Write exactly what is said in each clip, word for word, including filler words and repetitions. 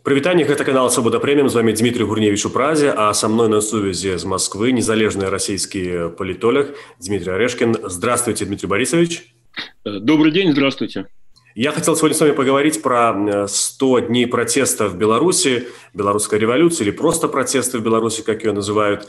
Прывітанне, гэта канал Свабода Прэміум, з вами Дмітрий Гурневич у Празе, а со мной на сувязи из Москвы незалежный российский политолог Дмитрий Орешкин. Здравствуйте, Дмитрий Борисович. Добрый день, здравствуйте. Я хотел сегодня с вами поговорить про сто дней протеста в Беларуси, белорусской революции, или просто протесты в Беларуси, как ее называют,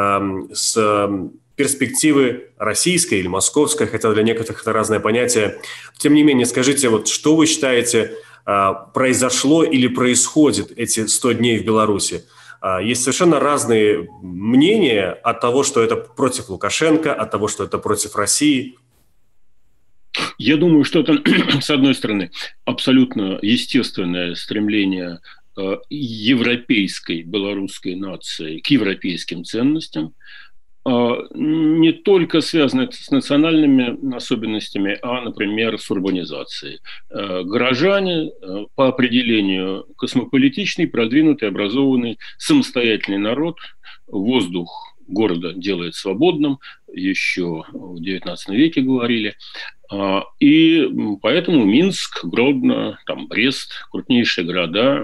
с перспективы российской или московской, хотя для некоторых это разное понятие. Тем не менее, скажите, вот что вы считаете произошло или происходит эти сто дней в Беларуси? Есть совершенно разные мнения от того, что это против Лукашенко, от того, что это против России. Я думаю, что это, с одной стороны, абсолютно естественное стремление европейской белорусской нации к европейским ценностям, не только связано с национальными особенностями, а, например, с урбанизацией. Горожане по определению космополитичный, продвинутый, образованный, самостоятельный народ, воздух города делает свободным, еще в девятнадцатом веке говорили. И поэтому Минск, Гродно, там, Брест, крупнейшие города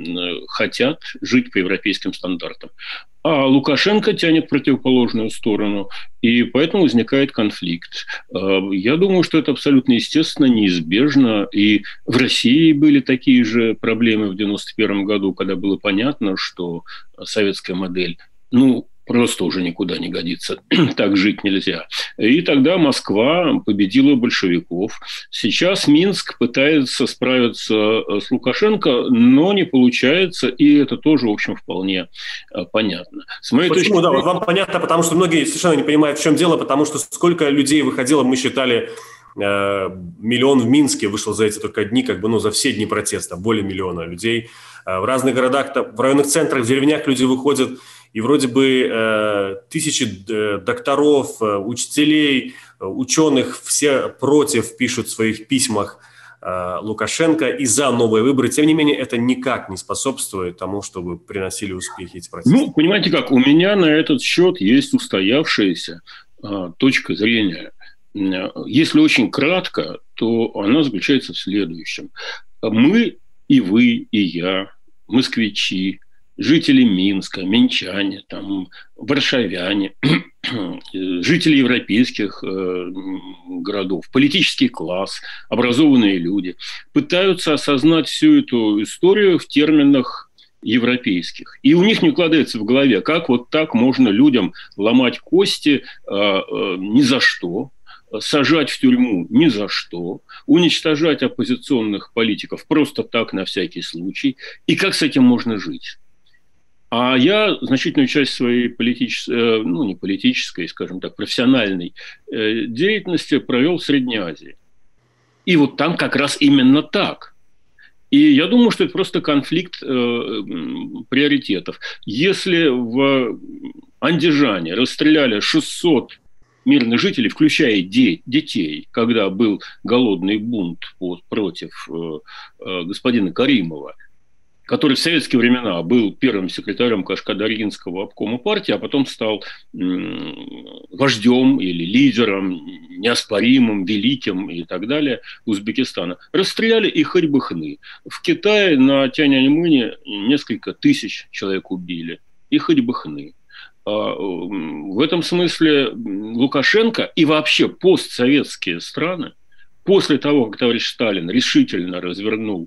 хотят жить по европейским стандартам. А Лукашенко тянет в противоположную сторону, и поэтому возникает конфликт. Я думаю, что это абсолютно естественно, неизбежно. И в России были такие же проблемы в девяносто первом году, когда было понятно, что советская модель, ну, просто уже никуда не годится, так жить нельзя. И тогда Москва победила большевиков. Сейчас Минск пытается справиться с Лукашенко, но не получается, и это тоже, в общем, вполне понятно. С моей Почему? Точки... Да, вот вам понятно, потому что многие совершенно не понимают, в чем дело, потому что сколько людей выходило, мы считали, э, миллион в Минске вышел за эти только дни, как бы, ну, за все дни протеста, более миллиона людей. В разных городах, в районных центрах, в деревнях люди выходят, и вроде бы э, тысячи э, докторов, э, учителей, э, ученых, все против пишут в своих письмах э, Лукашенко и за новые выборы. Тем не менее, это никак не способствует тому, чтобы приносили успехи эти протесты. Ну, понимаете как, у меня на этот счет есть устоявшаяся э, точка зрения. Если очень кратко, то она заключается в следующем. Мы, и вы, и я, москвичи, жители Минска, минчане, там, варшавяне, жители европейских э, городов, политический класс, образованные люди пытаются осознать всю эту историю в терминах европейских. И у них не укладывается в голове, как вот так можно людям ломать кости э, э, ни за что, сажать в тюрьму ни за что, уничтожать оппозиционных политиков просто так на всякий случай. И как с этим можно жить? А я значительную часть своей политической, ну не политической, скажем так, профессиональной деятельности провел в Средней Азии. И вот там как раз именно так. И я думаю, что это просто конфликт э, приоритетов. Если в Андижане расстреляли шестьсот мирных жителей, включая де- детей, когда был голодный бунт вот, против э, э, господина Каримова, который в советские времена был первым секретарем Кашкадаринского обкома партии, а потом стал вождем или лидером, неоспоримым, великим и так далее Узбекистана. Расстреляли и хоть бы хны. В Китае на Тяньаньмэне несколько тысяч человек убили. И хоть бы хны. В этом смысле Лукашенко и вообще постсоветские страны, после того, как товарищ Сталин решительно развернул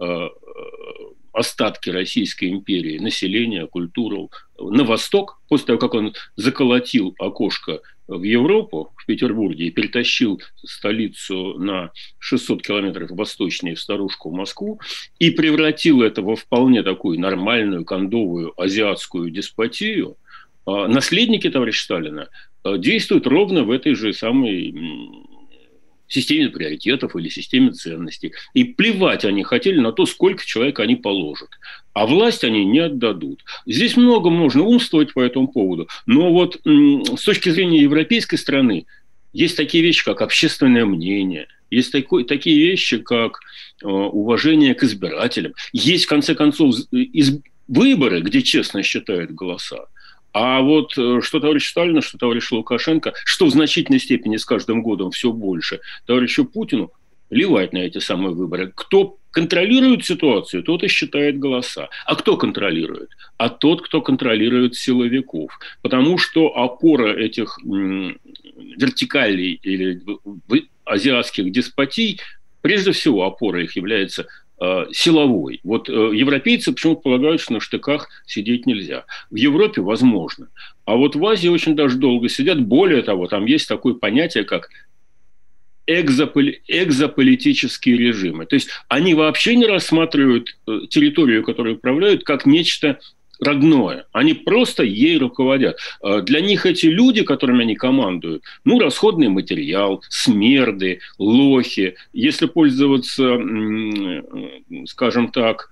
остатки Российской империи, население, культуру на восток, после того, как он заколотил окошко в Европу, в Петербурге, и перетащил столицу на шестьсот километров восточнее, в старушку Москву, и превратил это во вполне такую нормальную, кондовую азиатскую деспотию, наследники товарища Сталина действуют ровно в этой же самой системе приоритетов или системе ценностей. И плевать они хотели на то, сколько человек они положат. А власть они не отдадут. Здесь много можно умствовать по этому поводу. Но вот с точки зрения европейской страны есть такие вещи, как общественное мнение. Есть такой, такие вещи, как э, уважение к избирателям. Есть, в конце концов, из, выборы, где честно считают голоса. А вот что товарищ Сталина, что товарищ Лукашенко, что в значительной степени с каждым годом все больше, товарищу Путину плевать на эти самые выборы. Кто контролирует ситуацию, тот и считает голоса. А кто контролирует? А тот, кто контролирует силовиков. Потому что опора этих м, вертикалей или азиатских деспотий, прежде всего опора их является э, силовой. Вот э, европейцы почему-то полагают, что на штыках сидеть нельзя. В Европе возможно. А вот в Азии очень даже долго сидят. Более того, там есть такое понятие, как экзополи- экзополитические режимы. То есть они вообще не рассматривают территорию, которую управляют, как нечто родное. Они просто ей руководят. Для них эти люди, которыми они командуют, ну, расходный материал, смерды, лохи. Если пользоваться, скажем так,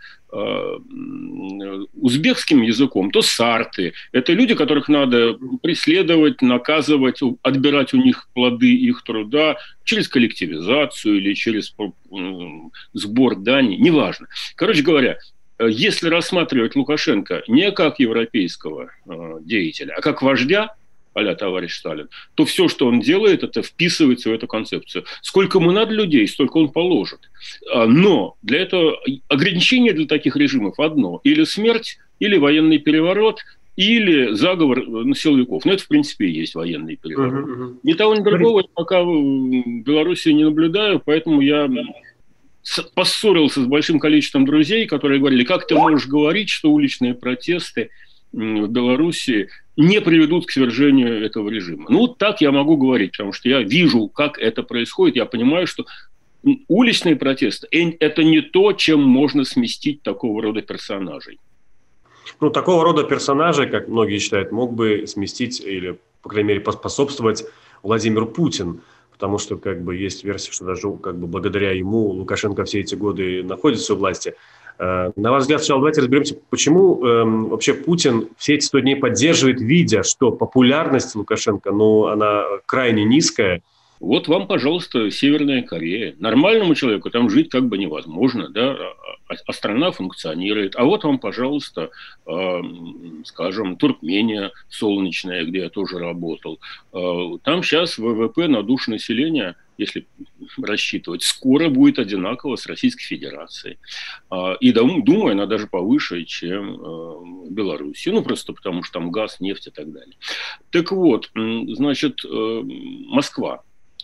узбекским языком, то сарты. Это люди, которых надо преследовать, наказывать, отбирать у них плоды их труда через коллективизацию или через сбор дани, неважно. Короче говоря, если рассматривать Лукашенко не как европейского деятеля, а как вождя, а-ля товарищ Сталин, то все, что он делает, это вписывается в эту концепцию. Сколько ему надо людей, столько он положит. Но для этого ограничение для таких режимов одно. Или смерть, или военный переворот, или заговор на силовиков. Но это, в принципе, и есть военный переворот. Uh-huh, uh-huh. Ни того, ни другого я пока в Беларуси не наблюдаю, поэтому я поссорился с большим количеством друзей, которые говорили, как ты можешь говорить, что уличные протесты в Беларуси не приведут к свержению этого режима. Ну, так я могу говорить, потому что я вижу, как это происходит. Я понимаю, что уличные протесты – это не то, чем можно сместить такого рода персонажей. Ну, такого рода персонажей, как многие считают, мог бы сместить или, по крайней мере, поспособствовать Владимир Путин. Потому что как бы есть версия, что даже как бы благодаря ему Лукашенко все эти годы находится у власти. На ваш взгляд, сначала давайте разберемся, почему э, вообще Путин все эти сто дней поддерживает, видя, что популярность Лукашенко, ну, она крайне низкая. Вот вам, пожалуйста, Северная Корея. Нормальному человеку там жить как бы невозможно, да, а страна функционирует. А вот вам, пожалуйста, э, скажем, Туркмения солнечная, где я тоже работал. Э, там сейчас ВВП на душу населения, если рассчитывать, скоро будет одинаково с Российской Федерацией. Э, и думаю, она даже повыше, чем э, в Беларуси. Ну, просто потому что там газ, нефть и так далее. Так вот, значит, э, Москва.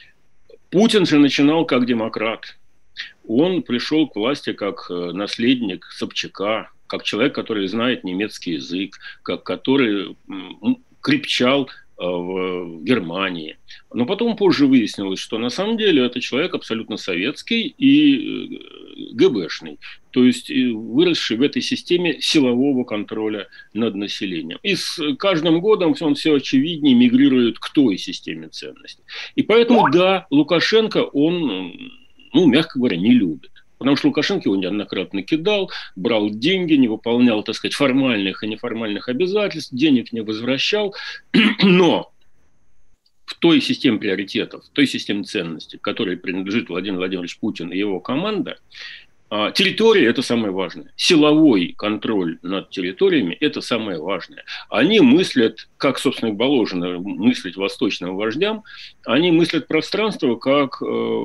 Путин же начинал как демократ. Он пришел к власти как наследник Собчака, как человек, который знает немецкий язык, как который крепчал в Германии. Но потом позже выяснилось, что на самом деле это человек абсолютно советский и ГБшный, то есть выросший в этой системе силового контроля над населением. И с каждым годом он все очевиднее мигрирует к той системе ценностей. И поэтому, да, Лукашенко он, ну, мягко говоря, не любит. Потому что Лукашенко его неоднократно кидал, брал деньги, не выполнял, так сказать, формальных и неформальных обязательств, денег не возвращал. Но в той системе приоритетов, в той системе ценностей, которой принадлежит Владимир Владимирович Путин и его команда, территория – это самое важное. Силовой контроль над территориями – это самое важное. Они мыслят, как, собственно, положено мыслить восточным вождям, они мыслят пространство как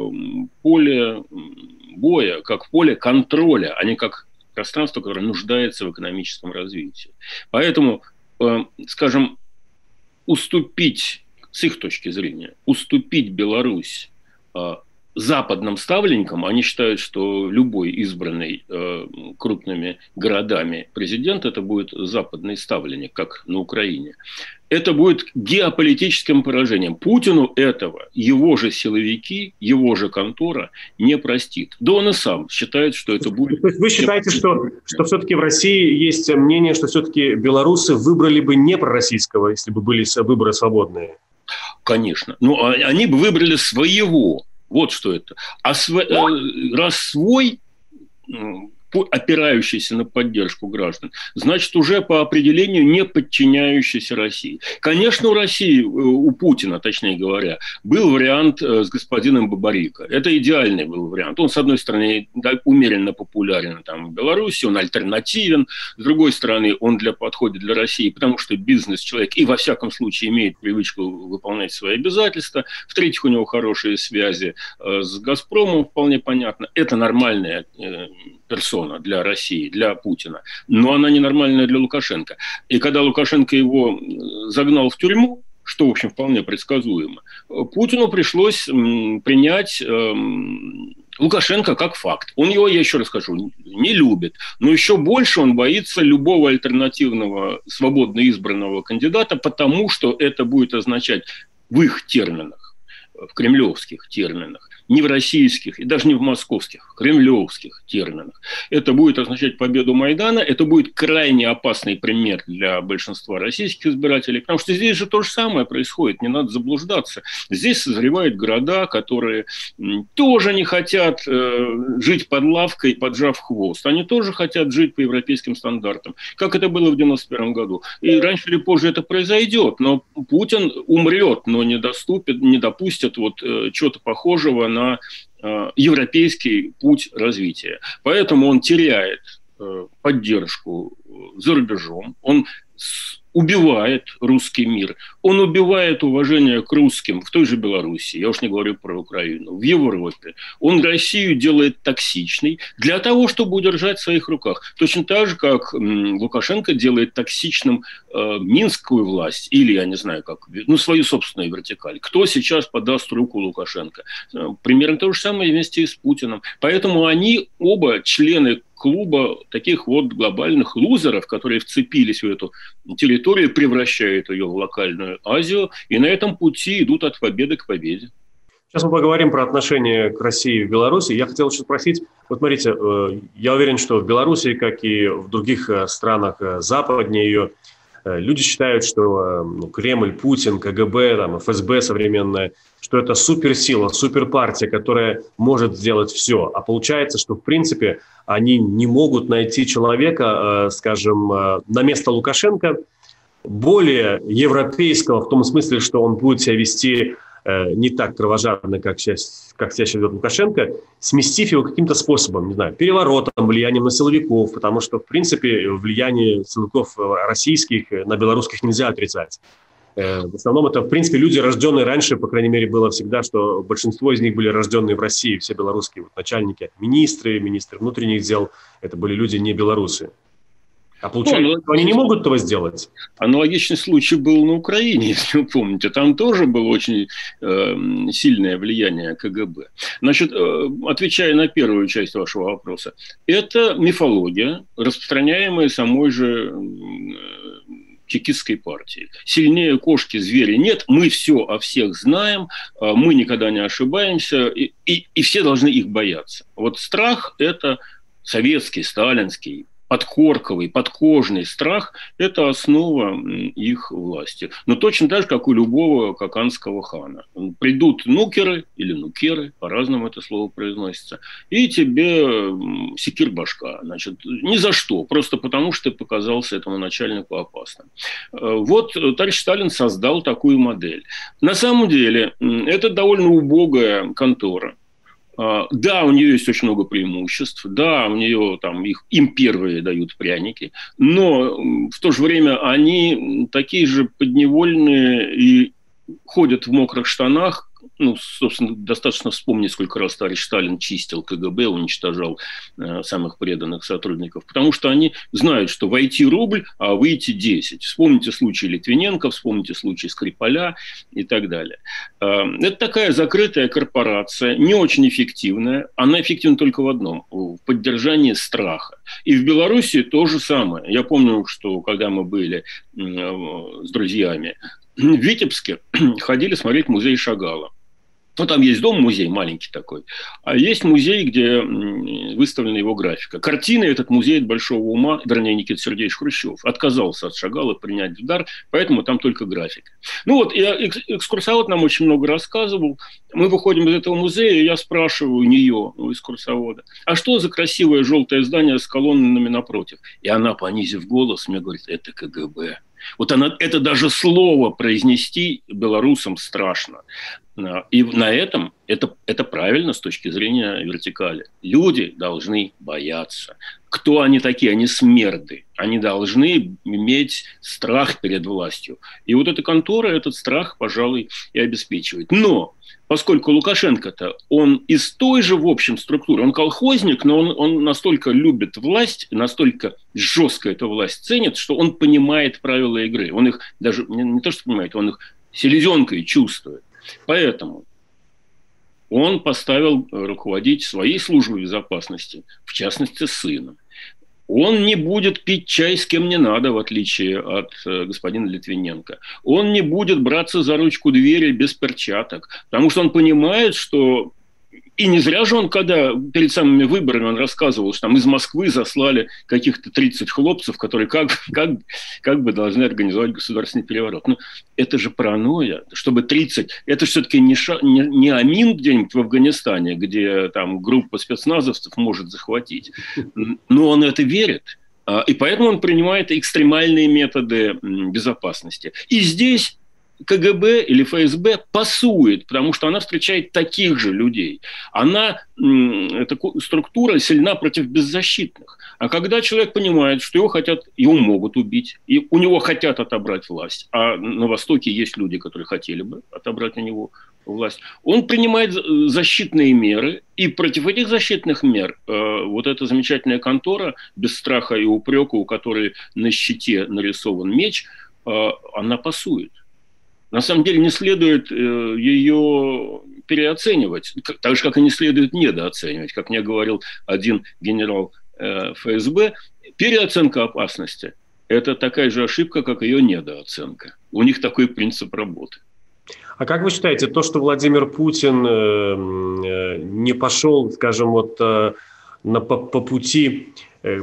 поле боя, как поле контроля, а не как пространство, которое нуждается в экономическом развитии. Поэтому, э, скажем, уступить, с их точки зрения, уступить Беларусь э, западным ставленникам, они считают, что любой избранный э, крупными городами президент, это будет западный ставленник, как на Украине. Это будет геополитическим поражением. Путину этого его же силовики, его же контора не простит. Да он и сам считает, что это будет... То есть вы считаете, что, что все-таки в России есть мнение, что все-таки белорусы выбрали бы не пророссийского, если бы были выборы свободные? Конечно. Но они бы выбрали своего. Вот что это. А св... раз свой, опирающийся на поддержку граждан, значит, уже по определению не подчиняющийся России. Конечно, у России, у Путина, точнее говоря, был вариант с господином Бабарико. Это идеальный был вариант. Он, с одной стороны, умеренно популярен там, в Беларуси, он альтернативен. С другой стороны, он для, подходит для России, потому что бизнес-человек и, во всяком случае, имеет привычку выполнять свои обязательства. В-третьих, у него хорошие связи с «Газпромом», вполне понятно. Это нормальная персона для России, для Путина. Но она ненормальная для Лукашенко. И когда Лукашенко его загнал в тюрьму, что, в общем, вполне предсказуемо, Путину пришлось принять Лукашенко как факт. Он его, я еще раз скажу, не любит. Но еще больше он боится любого альтернативного, свободно избранного кандидата, потому что это будет означать в их терминах, в кремлевских терминах, не в российских и даже не в московских, в кремлевских терминах. Это будет означать победу Майдана, это будет крайне опасный пример для большинства российских избирателей, потому что здесь же то же самое происходит, не надо заблуждаться. Здесь созревают города, которые тоже не хотят э, жить под лавкой, поджав хвост. Они тоже хотят жить по европейским стандартам, как это было в девяносто первом году. И раньше или позже это произойдет, но Путин умрет, но не доступит, не допустит вот э, чего-то похожего на на европейский путь развития. Поэтому он теряет поддержку за рубежом, он убивает русский мир, он убивает уважение к русским в той же Беларуси, я уж не говорю про Украину, в Европе. Он Россию делает токсичной для того, чтобы удержать в своих руках. Точно так же, как Лукашенко делает токсичным э, минскую власть, или, я не знаю, как, ну, свою собственную вертикаль. Кто сейчас подаст руку Лукашенко? Примерно то же самое вместе и с Путиным. Поэтому они оба члены клуба таких вот глобальных лузеров, которые вцепились в эту территорию, превращают ее в локальную Азию, и на этом пути идут от победы к победе. Сейчас мы поговорим про отношения к России и в Беларуси. Я хотел еще спросить, вот смотрите, я уверен, что в Беларуси, как и в других странах западнее ее, люди считают, что ну, Кремль, Путин, КГБ, там, эф эс бэ современная, что это суперсила, суперпартия, которая может сделать все. А получается, что в принципе они не могут найти человека, скажем, на место Лукашенко, более европейского, в том смысле, что он будет себя вести не так кровожадно, как сейчас, как сейчас ведет Лукашенко, сместив его каким-то способом, не знаю, переворотом, влиянием на силовиков, потому что, в принципе, влияние силовиков российских на белорусских нельзя отрицать. В основном это, в принципе, люди, рожденные раньше, по крайней мере, было всегда, что большинство из них были рожденные в России, все белорусские вот, начальники, министры, министры внутренних дел, это были люди не белорусы. А получается, ну, они не могут этого сделать. Аналогичный случай был на Украине, если вы помните. Там тоже было очень э, сильное влияние ка гэ бэ. Значит, э, отвечая на первую часть вашего вопроса, это мифология, распространяемая самой же э, чекистской партией. Сильнее кошки зверя нет, мы все о всех знаем, мы никогда не ошибаемся, и, и, и все должны их бояться. Вот страх – это советский, сталинский, подкорковый, подкожный страх – это основа их власти. Но точно так же, как у любого каканского хана. Придут нукеры или нукеры, по-разному это слово произносится, и тебе секир башка. Значит, ни за что, просто потому, что ты показался этому начальнику опасным. Вот товарищ Сталин создал такую модель. На самом деле, это довольно убогая контора. Да, у нее есть очень много преимуществ, да, у нее там их, им первые дают пряники, но в то же время они такие же подневольные и ходят в мокрых штанах. Ну, собственно, достаточно вспомнить, сколько раз товарищ Сталин чистил ка гэ бэ, уничтожал э, самых преданных сотрудников, потому что они знают, что войти рубль, а выйти десять. Вспомните случай Литвиненко, вспомните случай Скрипаля и так далее. Э, это такая закрытая корпорация, не очень эффективная. Она эффективна только в одном – в поддержании страха. И в Беларуси то же самое. Я помню, что когда мы были э, с друзьями в Витебске, ходили смотреть музей Шагала. Ну, там есть дом-музей маленький такой, а есть музей, где выставлена его графика. Картины этот музей от большого ума, вернее, Никита Сергеевич Хрущев отказался от Шагала принять в дар, поэтому там только графика. Ну вот, и экскурсовод нам очень много рассказывал. Мы выходим из этого музея, и я спрашиваю у нее, у экскурсовода, а что за красивое желтое здание с колоннами напротив? И она, понизив голос, мне говорит, это ка гэ бэ. Вот она, это даже слово произнести белорусам страшно. И на этом это, это правильно с точки зрения вертикали. Люди должны бояться. Кто они такие? Они смерды. Они должны иметь страх перед властью. И вот эта контора этот страх, пожалуй, и обеспечивает. Но поскольку Лукашенко-то, он из той же, в общем, структуры, он колхозник, но он, он настолько любит власть, настолько жестко эту власть ценит, что он понимает правила игры. Он их даже, не, не то что понимает, он их селезенкой чувствует. Поэтому он поставил руководить своей службой безопасности, в частности, сына. Он не будет пить чай с кем не надо, в отличие от э, господина Литвиненко. Он не будет браться за ручку двери без перчаток, потому что он понимает, что... И не зря же он, когда перед самыми выборами он рассказывал, что там из Москвы заслали каких-то тридцать хлопцев, которые как, как, как бы должны организовать государственный переворот. Ну, это же паранойя. Чтобы тридцать... Это все-таки не, ша, не, не Амин где-нибудь в Афганистане, где там группа спецназовцев может захватить. Но он это верит. И поэтому он принимает экстремальные методы безопасности. И здесь... ка гэ бэ или эф эс бэ пасует, потому что она встречает таких же людей. Она, эта структура сильна против беззащитных. А когда человек понимает, что его хотят, его могут убить, и у него хотят отобрать власть, а на Востоке есть люди, которые хотели бы отобрать у него власть, он принимает защитные меры, и против этих защитных мер э, вот эта замечательная контора, без страха и упрека, у которой на щите нарисован меч, э, она пасует. На самом деле не следует э, ее переоценивать, так же, как и не следует недооценивать. Как мне говорил один генерал э, эф эс бэ, переоценка опасности – это такая же ошибка, как ее недооценка. У них такой принцип работы. А как вы считаете, то, что Владимир Путин э, э, не пошел, скажем, вот, э, на, по, по пути... Э,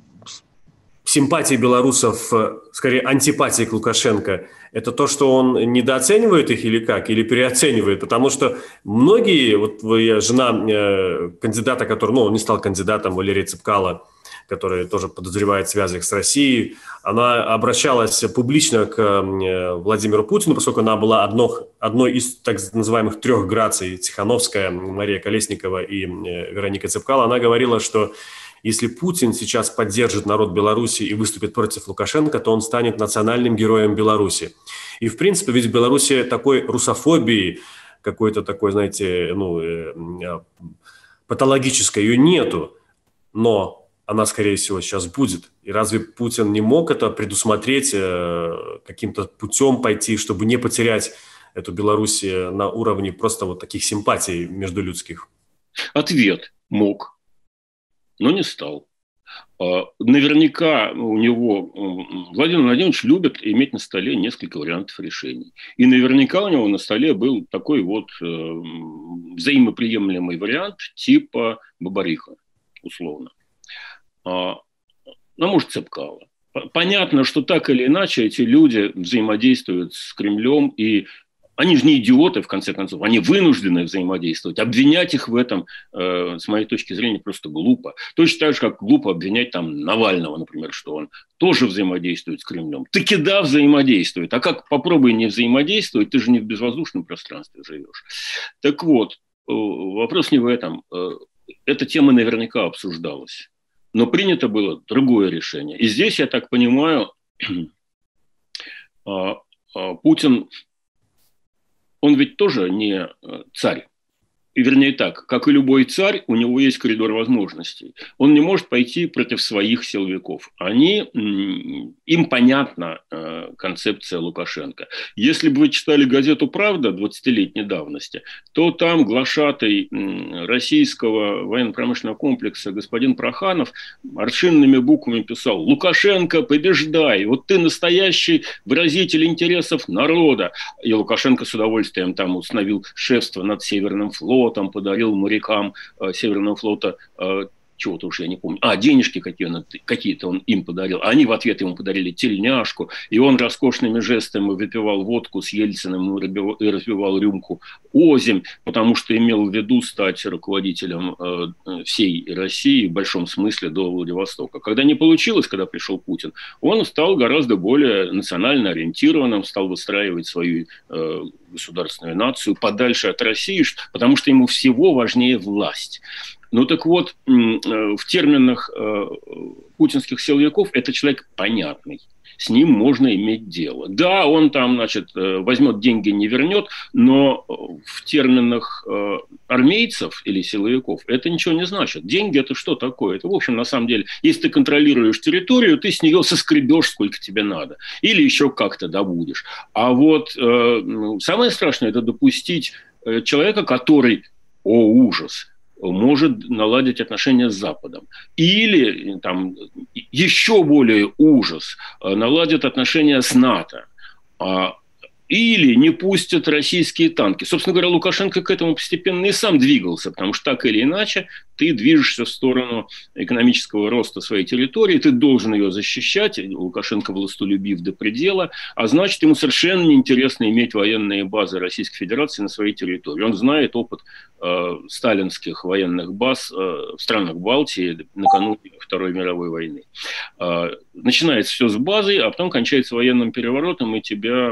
симпатии белорусов, скорее антипатии к Лукашенко, это то, что он недооценивает их или как, или переоценивает? Потому что многие, вот жена кандидата, который, ну, он не стал кандидатом, Валерия Цепкало, которая тоже подозревает в связях с Россией, она обращалась публично к Владимиру Путину, поскольку она была одно, одной из так называемых трех Граций, Тихановская, Мария Колесникова и Вероника Цепкало. Она говорила, что если Путин сейчас поддержит народ Беларуси и выступит против Лукашенко, то он станет национальным героем Беларуси. И, в принципе, ведь в Беларуси такой русофобии, какой-то такой, знаете, ну, э, патологической, ее нету. Но она, скорее всего, сейчас будет. И разве Путин не мог это предусмотреть, э, каким-то путем пойти, чтобы не потерять эту Белоруссию на уровне просто вот таких симпатий междулюдских? Ответ: мог. Но не стал. Наверняка у него Владимир Владимирович любит иметь на столе несколько вариантов решений. И наверняка у него на столе был такой вот взаимоприемлемый вариант типа Бабариха, условно. Ну, может, Цепкало. Понятно, что так или иначе эти люди взаимодействуют с Кремлем, и они же не идиоты, в конце концов, они вынуждены взаимодействовать. Обвинять их в этом, э, с моей точки зрения, просто глупо. Точно так же, как глупо обвинять там Навального, например, что он тоже взаимодействует с Кремлем. Таки да, взаимодействует. А как попробуй не взаимодействовать, ты же не в безвоздушном пространстве живешь. Так вот, э, вопрос не в этом. Э, эта тема наверняка обсуждалась. Но принято было другое решение. И здесь, я так понимаю, э, э, Путин... Он ведь тоже не царь. вернее так, как и любой царь, у него есть коридор возможностей. Он не может пойти против своих силовиков. Они, им понятна концепция Лукашенко. Если бы вы читали газету «Правда» двадцатилетней давности, то там глашатай российского военно-промышленного комплекса господин Проханов аршинными буквами писал: «Лукашенко, побеждай! Вот ты настоящий выразитель интересов народа». И Лукашенко с удовольствием там установил шефство над Северным флотом, там подарил морякам э, Северного флота, э, чего-то уж я не помню, а, денежки какие-то, какие-то он им подарил, а они в ответ ему подарили тельняшку, и он роскошными жестами выпивал водку с Ельциным и разбивал рюмку озимь, потому что имел в виду стать руководителем э, всей России в большом смысле до Владивостока. Когда не получилось, когда пришел Путин, он стал гораздо более национально ориентированным, стал выстраивать свою э, государственную нацию подальше от России, потому что ему всего важнее власть. Ну так вот, в терминах путинских силовиков это человек понятный. С ним можно иметь дело. Да, он там, значит, возьмет деньги, не вернет, но в терминах армейцев или силовиков это ничего не значит. Деньги – это что такое? Это, в общем, на самом деле, если ты контролируешь территорию, ты с нее соскребешь, сколько тебе надо. Или еще как-то добудешь. А вот самое страшное – это допустить человека, который, о ужас, может наладить отношения с Западом. Или, там, еще более ужас, наладит отношения с НАТО. Или не пустят российские танки. Собственно говоря, Лукашенко к этому постепенно и сам двигался, потому что так или иначе ты движешься в сторону экономического роста своей территории, ты должен ее защищать. Лукашенко властолюбив до предела, а значит, ему совершенно неинтересно иметь военные базы Российской Федерации на своей территории. Он знает опыт э, сталинских военных баз э, в странах Балтии накануне Второй мировой войны. Э, начинается все с базы, а потом кончается военным переворотом, и тебя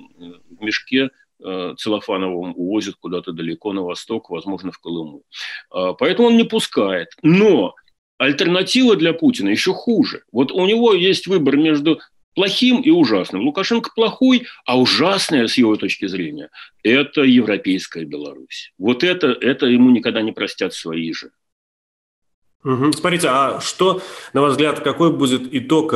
в мешке э, целлофановым увозят куда-то далеко на восток, возможно, в Колыму. Э, поэтому он не пускает. Но альтернатива для Путина еще хуже. Вот у него есть выбор между плохим и ужасным. Лукашенко плохой, а ужасное, с его точки зрения, это европейская Беларусь. Вот это, это ему никогда не простят свои же. Угу. Смотрите, а что, на ваш взгляд, какой будет итог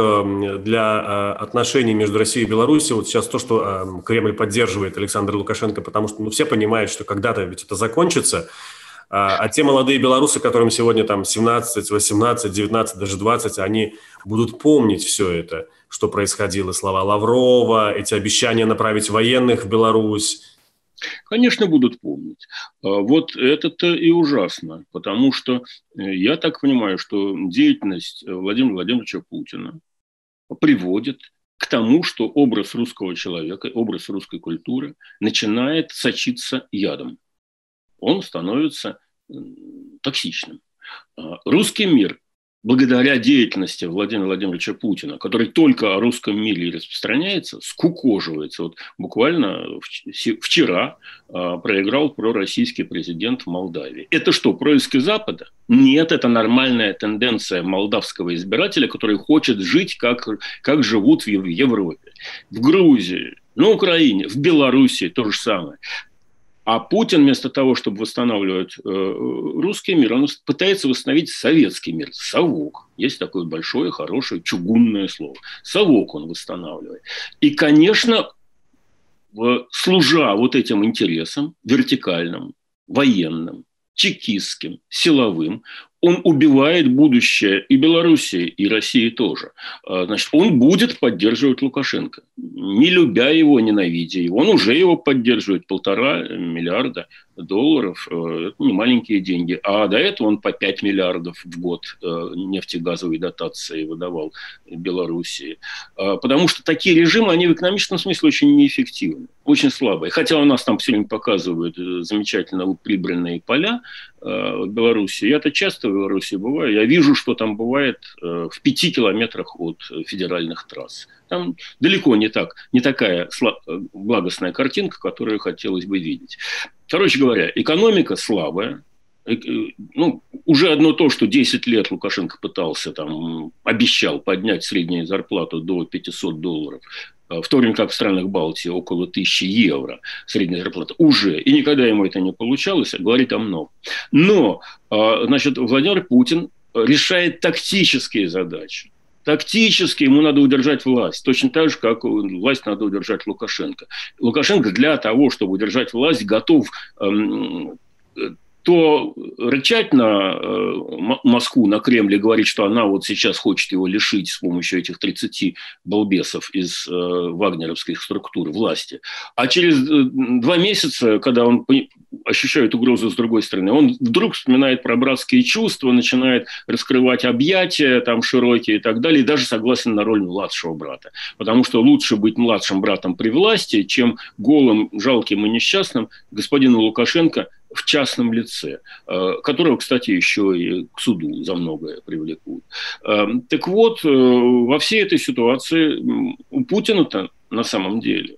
для отношений между Россией и Беларусью? Вот сейчас то, что Кремль поддерживает Александра Лукашенко, потому что ну, все понимают, что когда-то ведь это закончится, а те молодые белорусы, которым сегодня там семнадцать, восемнадцать, девятнадцать, даже двадцать, они будут помнить все это, что происходило, слова Лаврова, эти обещания направить военных в Беларусь. Конечно, будут помнить. Вот это-то и ужасно, потому что я так понимаю, что деятельность Владимира Владимировича Путина приводит к тому, что образ русского человека, образ русской культуры начинает сочиться ядом. Он становится токсичным. Русский мир, благодаря деятельности Владимира Владимировича Путина, который только о русском мире и распространяется, скукоживается. Вот буквально вчера проиграл пророссийский президент в Молдавии. Это что, происки Запада? Нет, это нормальная тенденция молдавского избирателя, который хочет жить, как, как живут в Европе. В Грузии, на Украине, в Белоруссии то же самое. А Путин вместо того, чтобы восстанавливать э, русский мир, он пытается восстановить советский мир. Совок. Есть такое большое, хорошее, чугунное слово. Совок он восстанавливает. И, конечно, служа вот этим интересам вертикальным, военным, чекистским, силовым, он убивает будущее и Белоруссии, и России тоже. Значит, он будет поддерживать Лукашенко. Не любя его, ненавидя его. Он уже его поддерживает. Полтора миллиарда долларов. Это не маленькие деньги. А до этого он по пять миллиардов в год нефтегазовой дотации выдавал Белоруссии. Потому что такие режимы, они в экономическом смысле очень неэффективны. Очень слабые. Хотя у нас там все время показывают замечательно прибыльные поля в Беларуси. Я-то часто в Беларуси бываю. Я вижу, что там бывает в пяти километрах от федеральных трасс. Там далеко не так, не такая благостная картинка, которую хотелось бы видеть. Короче говоря, экономика слабая. Ну, уже одно то, что десять лет Лукашенко пытался, там, обещал поднять среднюю зарплату до пятисот долларов. в то время как в странах Балтии около тысячи евро средняя зарплата уже, и никогда ему это не получалось, говорит о многом. Но, значит, Владимир Путин решает тактические задачи. Тактически ему надо удержать власть, точно так же, как власть надо удержать Лукашенко. Лукашенко для того, чтобы удержать власть, готов эм, то рычать на э, Москву, на Кремль и говорить, что она вот сейчас хочет его лишить с помощью этих тридцати балбесов из э, вагнеровских структур власти. А через э, два месяца, когда он ощущает угрозу с другой стороны, он вдруг вспоминает про братские чувства, начинает раскрывать объятия там широкие и так далее, и даже согласен на роль младшего брата. Потому что лучше быть младшим братом при власти, чем голым, жалким и несчастным господину Лукашенко в частном лице, которого, кстати, еще и к суду за многое привлекут. Так вот, во всей этой ситуации у Путина-то на самом деле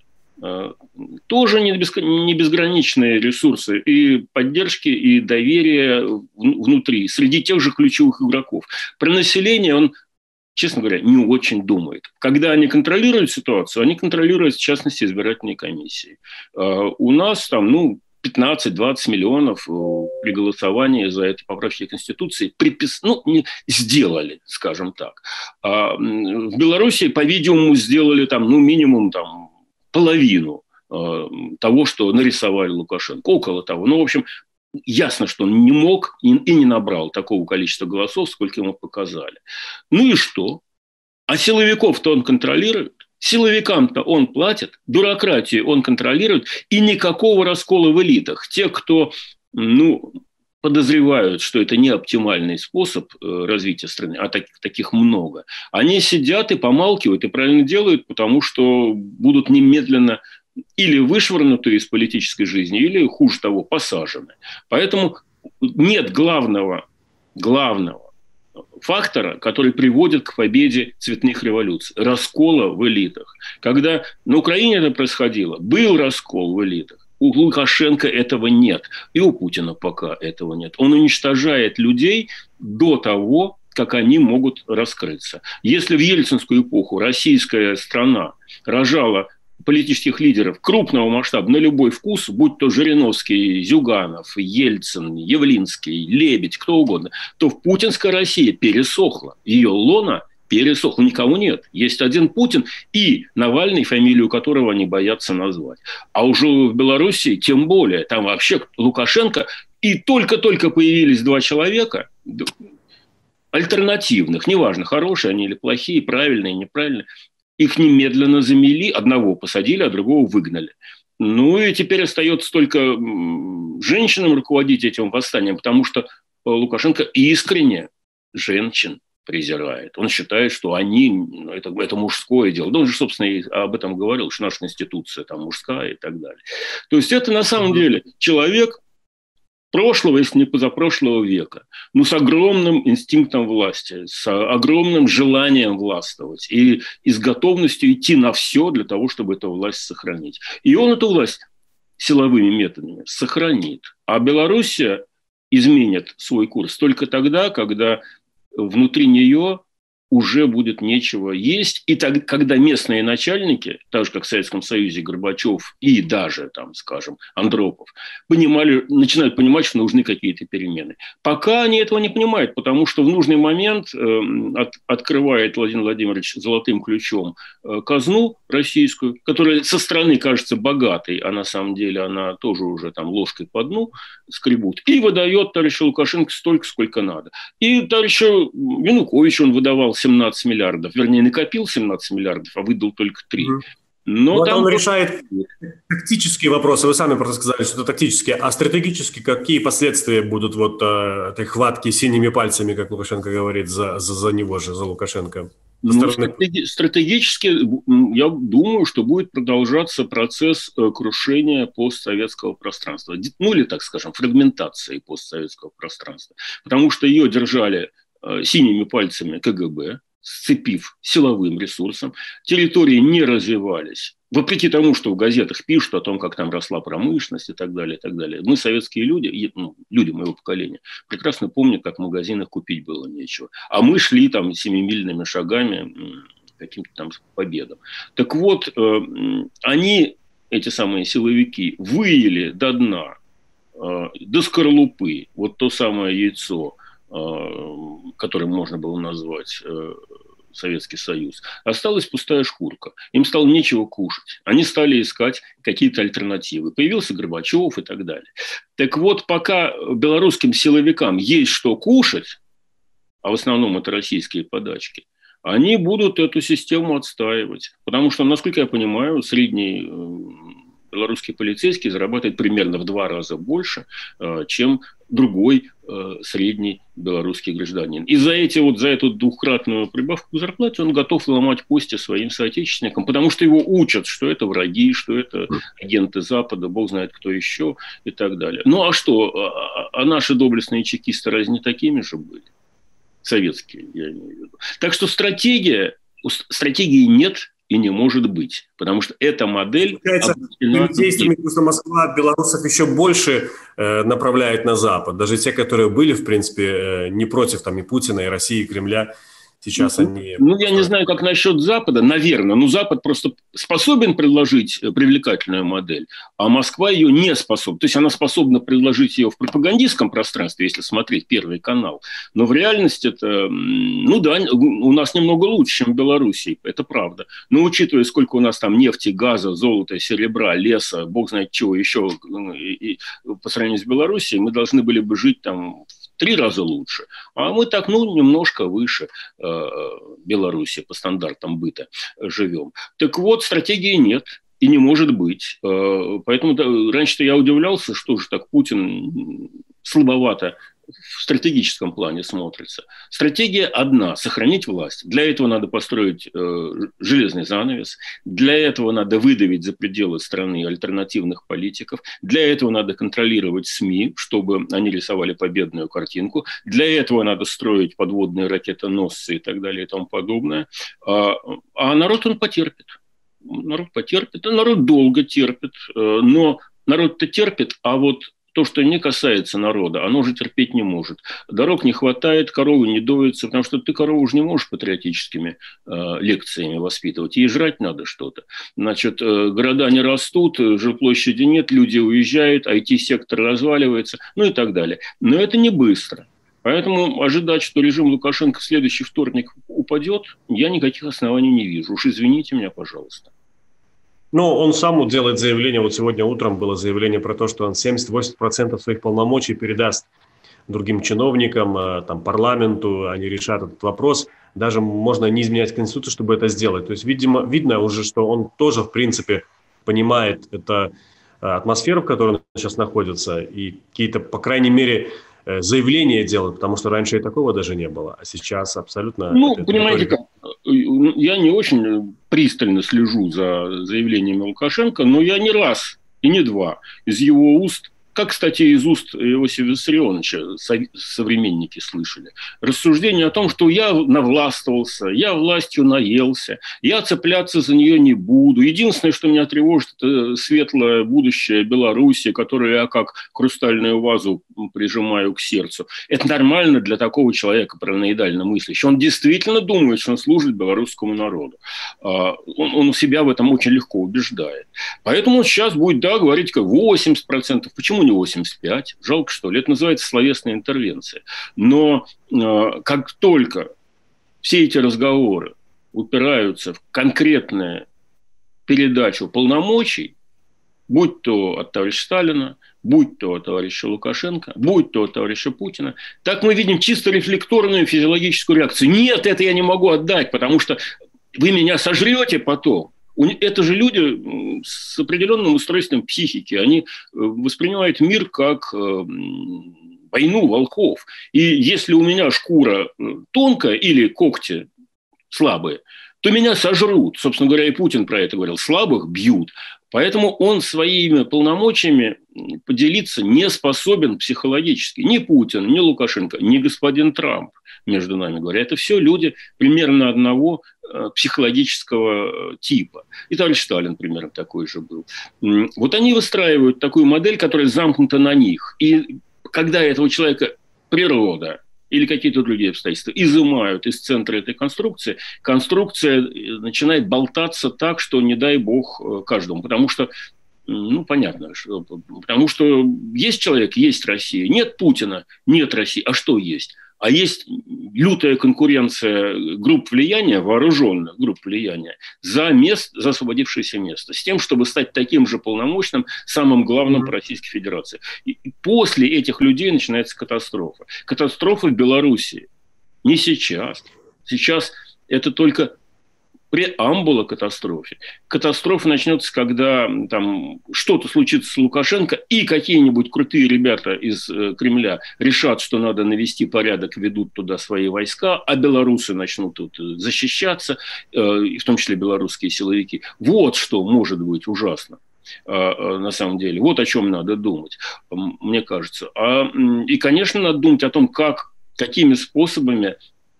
тоже не безграничные ресурсы и поддержки, и доверия внутри, среди тех же ключевых игроков. Про население он, честно говоря, не очень думает. Когда они контролируют ситуацию, они контролируют, в частности, избирательные комиссии. У нас там, ну, пятнадцать-двадцать миллионов при голосовании за эти поправки Конституции припис... ну, не... сделали, скажем так. А в Беларуси, по-видимому, сделали там, ну, минимум там, половину э, того, что нарисовали Лукашенко. Около того. Ну, в общем, ясно, что он не мог и, и не набрал такого количества голосов, сколько ему показали. Ну и что? А силовиков-то он контролирует. Силовикам-то он платит, бюрократию он контролирует, и никакого раскола в элитах. Те, кто, ну, подозревают, что это не оптимальный способ развития страны, а так, таких много, они сидят и помалкивают, и правильно делают, потому что будут немедленно или вышвырнуты из политической жизни, или, хуже того, посажены. Поэтому нет главного, главного фактора, который приводит к победе цветных революций, раскола в элитах. Когда на Украине это происходило, был раскол в элитах. У Лукашенко этого нет. И у Путина пока этого нет. Он уничтожает людей до того, как они могут раскрыться. Если в ельцинскую эпоху российская страна рожала политических лидеров крупного масштаба на любой вкус, будь то Жириновский, Зюганов, Ельцин, Явлинский, Лебедь, кто угодно, то в путинской России пересохла. Ее лона пересохла. Никого нет. Есть один Путин и Навальный, фамилию которого они боятся назвать. А уже в Белоруссии тем более. Там вообще Лукашенко. И только-только появились два человека альтернативных. Неважно, хорошие они или плохие, правильные, неправильные. Их немедленно замели, одного посадили, а другого выгнали. Ну и теперь остается только женщинам руководить этим восстанием, потому что Лукашенко искренне женщин презирает. Он считает, что они, ну, это, это мужское дело. Да он же, собственно, и об этом говорил, что наша конституция там мужская и так далее. То есть это на самом деле человек прошлого, если не позапрошлого века, но с огромным инстинктом власти, с огромным желанием властвовать и, и с готовностью идти на все для того, чтобы эту власть сохранить. И он эту власть силовыми методами сохранит. А Белоруссия изменит свой курс только тогда, когда внутри нее уже будет нечего есть. И тогда, когда местные начальники, так же, как в Советском Союзе Горбачев и даже, там, скажем, Андропов, понимали, начинают понимать, что нужны какие-то перемены. Пока они этого не понимают, потому что в нужный момент э, от, открывает Владимир Владимирович золотым ключом э, казну российскую, которая со стороны кажется богатой, а на самом деле она тоже уже там ложкой по дну скребут, и выдает товарищу Лукашенко столько, сколько надо. И товарищу Януковичу он выдавал семнадцать миллиардов, вернее, накопил семнадцать миллиардов, а выдал только три. Но вот там он решает тактические вопросы. Вы сами просто сказали, что это тактические. А стратегически какие последствия будут вот э, этой хватки синими пальцами, как Лукашенко говорит, за, за, за него же, за Лукашенко? Ну, стороны... стратеги- стратегически, я думаю, что будет продолжаться процесс крушения постсоветского пространства. Ну, или, так скажем, фрагментации постсоветского пространства. Потому что ее держали синими пальцами ка гэ бэ, сцепив силовым ресурсом. Территории не развивались. Вопреки тому, что в газетах пишут о том, как там росла промышленность и так далее, и так далее. Мы, советские люди, ну, люди моего поколения, прекрасно помнят, как в магазинах купить было нечего. А мы шли там семимильными шагами каким-то там победам. Так вот, э, они, эти самые силовики, выели до дна, э, до скорлупы, вот то самое яйцо, э, которым можно было назвать э, Советский Союз. Осталась пустая шкурка. Им стало нечего кушать. Они стали искать какие-то альтернативы. Появился Горбачев и так далее. Так вот, пока белорусским силовикам есть что кушать, а в основном это российские подачки, они будут эту систему отстаивать. Потому что, насколько я понимаю, средний белорусский полицейский зарабатывает примерно в два раза больше, чем другой средний белорусский гражданин. И за, эти, вот, за эту двухкратную прибавку к зарплате он готов ломать кости своим соотечественникам, потому что его учат, что это враги, что это агенты Запада, бог знает кто еще и так далее. Ну а что, а наши доблестные чекисты разве не такими же были? Советские, я имею в виду. Так что стратегия, стратегии нет и не может быть, потому что эта модель... Действиями просто Москва белорусов еще больше э, направляет на Запад. Даже те, которые были, в принципе, э, не против там, и Путина, и России, и Кремля, сейчас ну, они... Ну, я не знаю, как насчет Запада, наверное. Но Запад просто способен предложить привлекательную модель, а Москва ее не способна. То есть она способна предложить ее в пропагандистском пространстве, если смотреть Первый канал. Но в реальности это, ну да, у нас немного лучше, чем в Белоруссии, это правда. Но учитывая, сколько у нас там нефти, газа, золота, серебра, леса, бог знает чего еще и, и, по сравнению с Белоруссией, мы должны были бы жить там три раза лучше. А мы так, ну, немножко выше э, Беларуси по стандартам быта живем. Так вот, стратегии нет и не может быть. Э, поэтому да, раньше-то я удивлялся, что же так Путин слабовато в стратегическом плане смотрится. Стратегия одна – сохранить власть. Для этого надо построить э, железный занавес. Для этого надо выдавить за пределы страны альтернативных политиков. Для этого надо контролировать СМИ, чтобы они рисовали победную картинку. Для этого надо строить подводные ракетоносцы и так далее и тому подобное. А, а народ он потерпит. Народ потерпит. Народ долго терпит. Но народ-то терпит, а вот то, что не касается народа, оно уже терпеть не может. Дорог не хватает, коровы не доятся, потому что ты корову уже не можешь патриотическими э, лекциями воспитывать. Ей жрать надо что-то. Значит, э, города не растут, жилплощади нет, люди уезжают, ай ти-сектор разваливается, ну и так далее. Но это не быстро. Поэтому ожидать, что режим Лукашенко в следующий вторник упадет, я никаких оснований не вижу. Уж извините меня, пожалуйста. Ну, он сам делает заявление, вот сегодня утром было заявление про то, что он семьдесят-восемьдесят процентов своих полномочий передаст другим чиновникам, там, парламенту, они решат этот вопрос. Даже можно не изменять Конституцию, чтобы это сделать. То есть, видимо, видно уже, что он тоже, в принципе, понимает эту атмосферу, в которой он сейчас находится, и какие-то, по крайней мере, заявления делают, потому что раньше и такого даже не было, а сейчас абсолютно... Ну, понимаете как, я не очень пристально слежу за заявлениями Лукашенко, но я не раз и не два из его уст, как, кстати, из уст Иосифа Виссарионовича современники слышали, рассуждение о том, что я навластвовался, я властью наелся, я цепляться за нее не буду. Единственное, что меня тревожит, это светлое будущее Беларуси, которое я как хрустальную вазу прижимаю к сердцу. Это нормально для такого человека, параноидально мыслящего. Он действительно думает, что он служит белорусскому народу. Он, он себя в этом очень легко убеждает. Поэтому он сейчас будет, да, говорить как восемьдесят процентов. Почему не восемьдесят пять? Жалко, что ли? Это называется словесная интервенция. Но э, как только все эти разговоры упираются в конкретную передачу полномочий, будь то от товарища Сталина, будь то от товарища Лукашенко, будь то от товарища Путина, так мы видим чисто рефлекторную физиологическую реакцию. Нет, это я не могу отдать, потому что вы меня сожрете потом. Это же люди с определенным устройством психики. Они воспринимают мир как войну волков. И если у меня шкура тонкая или когти слабые, то меня сожрут. Собственно говоря, и Путин про это говорил. Слабых бьют. Поэтому он своими полномочиями поделиться не способен психологически. Ни Путин, ни Лукашенко, ни господин Трамп, между нами говоря. Это все люди примерно одного э, психологического типа. И товарищ Сталин примерно такой же был. Вот они выстраивают такую модель, которая замкнута на них. И когда этого человека природа или какие-то другие обстоятельства, изымают из центра этой конструкции, конструкция начинает болтаться так, что не дай бог каждому. Потому что, ну, понятно, что, потому что есть человек, есть Россия. Нет Путина, нет России. А что есть? А есть лютая конкуренция групп влияния, вооруженных групп влияния, за, мест, за освободившееся место, с тем, чтобы стать таким же полномочным, самым главным по Российской Федерации. И после этих людей начинается катастрофа. Катастрофа в Белоруссии. Не сейчас. Сейчас это только преамбула катастрофе. Катастрофа начнется, когда там что-то случится с Лукашенко, и какие-нибудь крутые ребята из э, Кремля решат, что надо навести порядок, ведут туда свои войска, а белорусы начнут тут защищаться, э, в том числе белорусские силовики. Вот что может быть ужасно. На самом деле. Вот о чем надо думать, мне кажется. А, и, конечно, надо думать о том, как, какими способами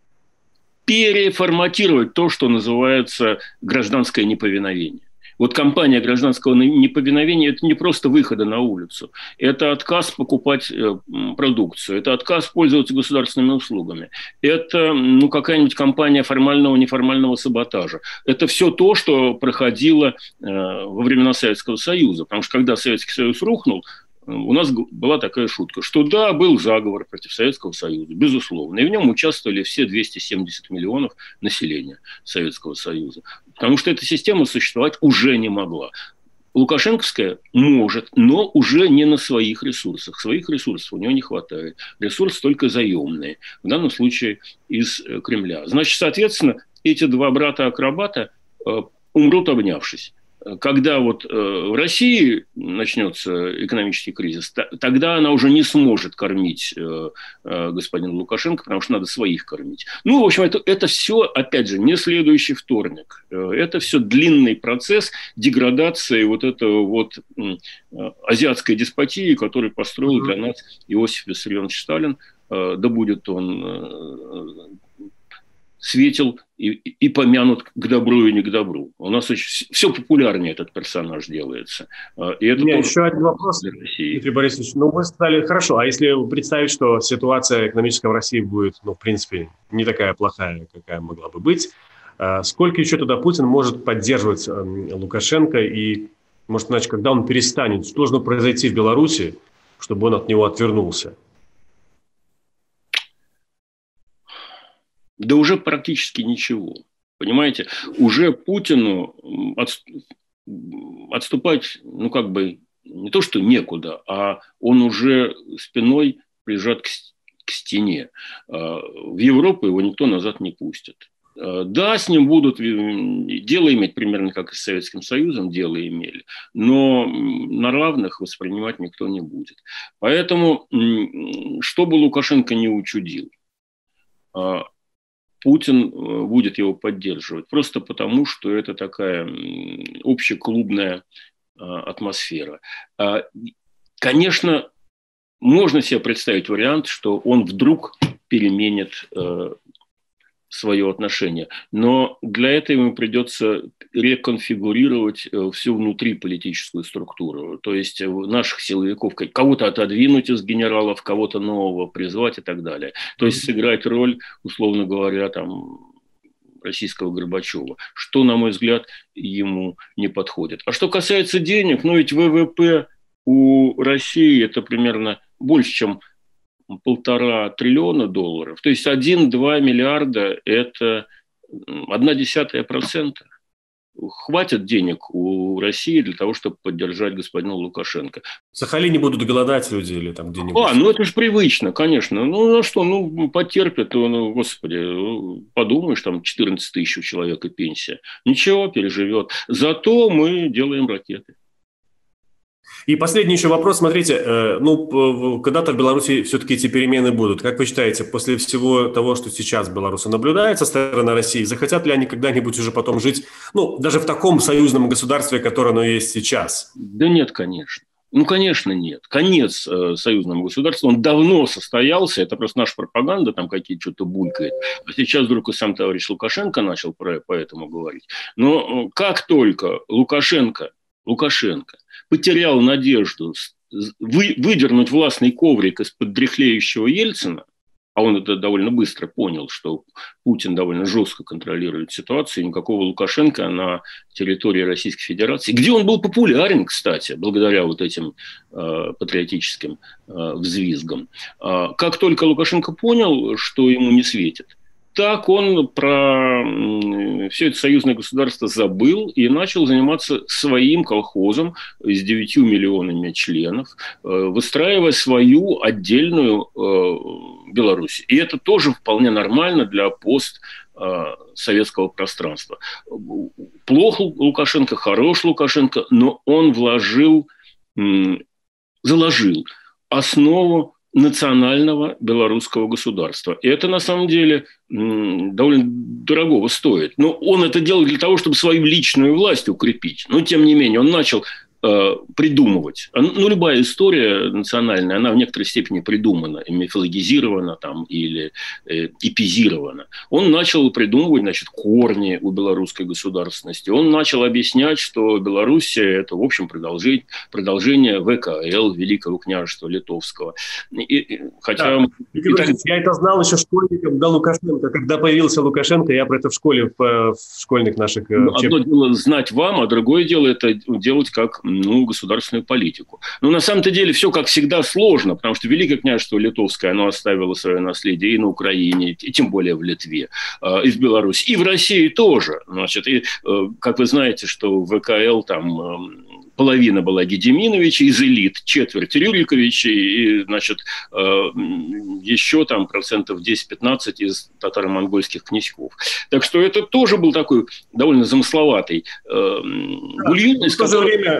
переформатировать то, что называется гражданское неповиновение. Вот кампания гражданского неповиновения – это не просто выхода на улицу, это отказ покупать продукцию, это отказ пользоваться государственными услугами, это ну, какая-нибудь кампания формального, неформального саботажа. Это все то, что проходило э, во времена Советского Союза, потому что когда Советский Союз рухнул, у нас была такая шутка, что да, был заговор против Советского Союза, безусловно, и в нем участвовали все двести семьдесят миллионов населения Советского Союза, потому что эта система существовать уже не могла. Лукашенковская может, но уже не на своих ресурсах. Своих ресурсов у него не хватает. Ресурсы только заемные, в данном случае из Кремля. Значит, соответственно, эти два брата-акробата умрут, обнявшись. Когда вот в России начнется экономический кризис, тогда она уже не сможет кормить господина Лукашенко, потому что надо своих кормить. Ну, в общем, это, это все, опять же, не следующий вторник. Это все длинный процесс деградации вот этого вот азиатской деспотии, которую построил для нас Иосиф Виссарионович Сталин. Да будет он светил и, и помянут к добру и не к добру. У нас очень, все популярнее этот персонаж делается. И это У меня еще один вопрос, Дмитрий Борисович. Ну, вы сказали, хорошо, а если представить, что ситуация экономическая в России будет, ну, в принципе, не такая плохая, какая могла бы быть, сколько еще тогда Путин может поддерживать Лукашенко? И, может, иначе, когда он перестанет, что должно произойти в Беларуси, чтобы он от него отвернулся? Да уже практически ничего. Понимаете, уже Путину отступать, ну, как бы, не то, что некуда, а он уже спиной прижат к, к стене. В Европу его никто назад не пустит. Да, с ним будут дело иметь примерно как и с Советским Союзом дело имели, но на равных воспринимать никто не будет. Поэтому, чтобы Лукашенко не учудил, Путин будет его поддерживать, просто потому, что это такая общеклубная атмосфера. Конечно, можно себе представить вариант, что он вдруг переменит свое отношение, но для этого ему придется реконфигурировать всю внутриполитическую структуру, то есть наших силовиков, кого-то отодвинуть из генералов, кого-то нового призвать и так далее. То есть сыграть роль, условно говоря, там, российского Горбачева, что, на мой взгляд, ему не подходит. А что касается денег, ну ведь ВВП у России это примерно больше, чем полтора триллиона долларов. То есть один-два миллиарда – это одна десятая процента. Хватит денег у России для того, чтобы поддержать господина Лукашенко. В Сахалине будут голодать люди или там где-нибудь? А, ну это же привычно, конечно. Ну, ну что, ну потерпят, ну, господи, подумаешь, там четырнадцать тысяч у человека пенсия. Ничего, переживет. Зато мы делаем ракеты. И последний еще вопрос. Смотрите, ну, когда-то в Беларуси все-таки эти перемены будут. Как вы считаете, после всего того, что сейчас в Беларуси наблюдается со стороны России, захотят ли они когда-нибудь уже потом жить, ну, даже в таком союзном государстве, которое оно есть сейчас? Да нет, конечно. Ну, конечно, нет. Конец э, союзному государству, он давно состоялся, это просто наша пропаганда, там какие-то что-то булькает. А сейчас вдруг и сам товарищ Лукашенко начал про, по этому говорить. Но как только Лукашенко, Лукашенко потерял надежду вы, выдернуть властный коврик из-под дряхлеющего Ельцина, а он это довольно быстро понял, что Путин довольно жестко контролирует ситуацию, и никакого Лукашенко на территории Российской Федерации, где он был популярен, кстати, благодаря вот этим э, патриотическим э, взвизгам. Э, как только Лукашенко понял, что ему не светит, так он про все это союзное государство забыл и начал заниматься своим колхозом с девятью миллионами членов, выстраивая свою отдельную Беларусь. И это тоже вполне нормально для постсоветского пространства. Плох Лукашенко, хорош Лукашенко, но он вложил, заложил основу национального белорусского государства. И это, на самом деле, довольно дорогого стоит. Но он это делал для того, чтобы свою личную власть укрепить. Но, тем не менее, он начал э, придумывать. Ну, любая история национальная, она в некоторой степени придумана, мифологизирована там, или э, эпизирована. Он начал придумывать, значит, корни у белорусской государственности. Он начал объяснять, что Белоруссия – это, в общем, продолжение, продолжение вэ ка эл, Великого княжества Литовского. И, и, хотя... Да. И так... Я это знал еще школьником до Лукашенко. Когда появился Лукашенко, я про это в школе, в, в школьных наших... Ну, одно дело знать вам, а другое дело это делать как ну, государственную политику. Но на самом-то деле все, как всегда, сложно, потому что Великое княжество Литовское, оно оставило свое наследие и на Украине, и тем более в Литве, и в Беларуси, и в России тоже. Значит, и, как вы знаете, что в вэ ка эл там... половина была Гедеминовичей из элит, четверть Рюриковичей, и, значит, еще там процентов десять-пятнадцать из татаро-монгольских князьков. Так что это тоже был такой довольно замысловатый бульон. В то же время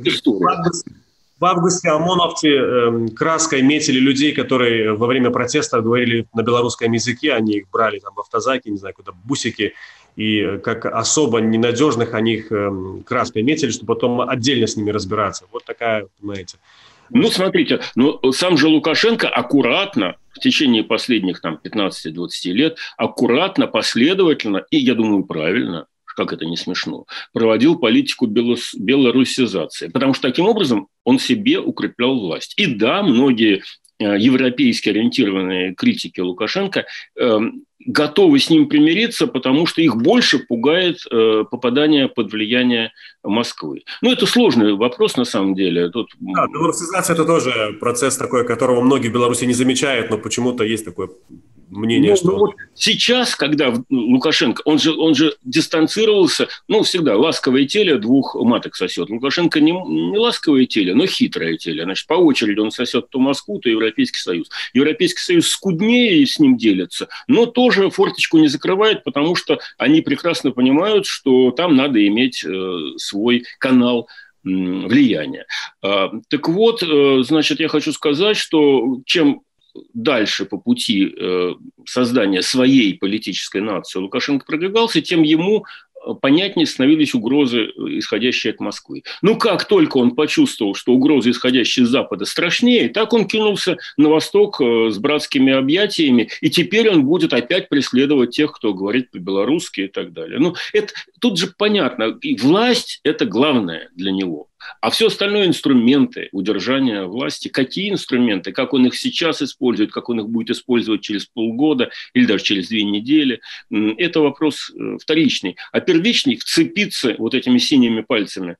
в августе ОМОНовцы краской метили людей, которые во время протеста говорили на белорусском языке, они их брали там в автозаки, не знаю, куда бусики, и как особо ненадежных они их краской метили, чтобы потом отдельно с ними разбираться. Вот такая, понимаете. Ну, смотрите, ну, сам же Лукашенко аккуратно в течение последних там пятнадцати-двадцати лет, аккуратно, последовательно, и, я думаю, правильно, как это не смешно, проводил политику белос, белорусизации. Потому что таким образом он себе укреплял власть. И да, многие европейски ориентированные критики Лукашенко э, готовы с ним примириться, потому что их больше пугает э, попадание под влияние Москвы. Ну, это сложный вопрос на самом деле. Тут... Да, белорусизация – это тоже процесс такой, которого многие в Беларуси не замечают, но почему-то есть такое мнение, ну, что... Ну, вот сейчас, когда Лукашенко, он же, он же дистанцировался, ну, всегда ласковое теле двух маток сосет. Лукашенко не, не ласковое теле, но хитрое теле. Значит, по очереди он сосет то Москву, то Европейский Союз. Европейский Союз скуднее и с ним делится, но тоже форточку не закрывает, потому что они прекрасно понимают, что там надо иметь э, свой канал э, влияния. Э, так вот, э, значит, я хочу сказать, что чем дальше по пути э, создания своей политической нации Лукашенко продвигался, тем ему понятнее становились угрозы, исходящие от Москвы. Ну, как только он почувствовал, что угрозы, исходящие с Запада, страшнее, так он кинулся на восток с братскими объятиями, и теперь он будет опять преследовать тех, кто говорит по-белорусски и так далее. Ну, это, тут же понятно, и власть – это главное для него. А все остальное инструменты удержания власти. Какие инструменты, как он их сейчас использует, как он их будет использовать через полгода или даже через две недели, это вопрос вторичный. А первичный – вцепиться вот этими синими пальцами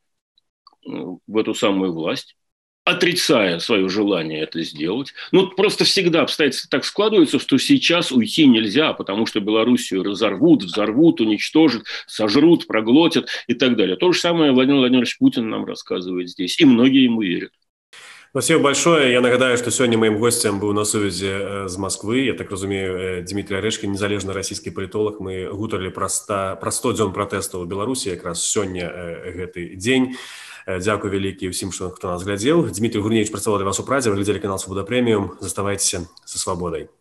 в эту самую власть, отрицая свое желание это сделать. Ну, просто всегда обстоятельства так складываются, что сейчас уйти нельзя, потому что Белоруссию разорвут, взорвут, уничтожат, сожрут, проглотят и так далее. То же самое Владимир Владимирович Путин нам рассказывает здесь, и многие ему верят. Спасибо большое. Я нагадаю, что сёння моим гостем быў на сувязі з Москвы, я так разумею, Дмітрий Арэшкін, незалежны расійскі палітолог. Мы гутарылі пра сто дзён пратэстаў у Беларусі, якраз сёння гэты дзень. Дзякуй вялікі ўсім, хто нас глядзеў. Дмітрий Гурневич працаваў для вас у Прадзе, вы глядзелі канал Свабода Прэміум. Заставайцеся са свабодай.